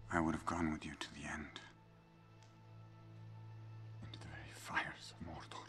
I would have gone with you to the end. Into the very fires of Mordor.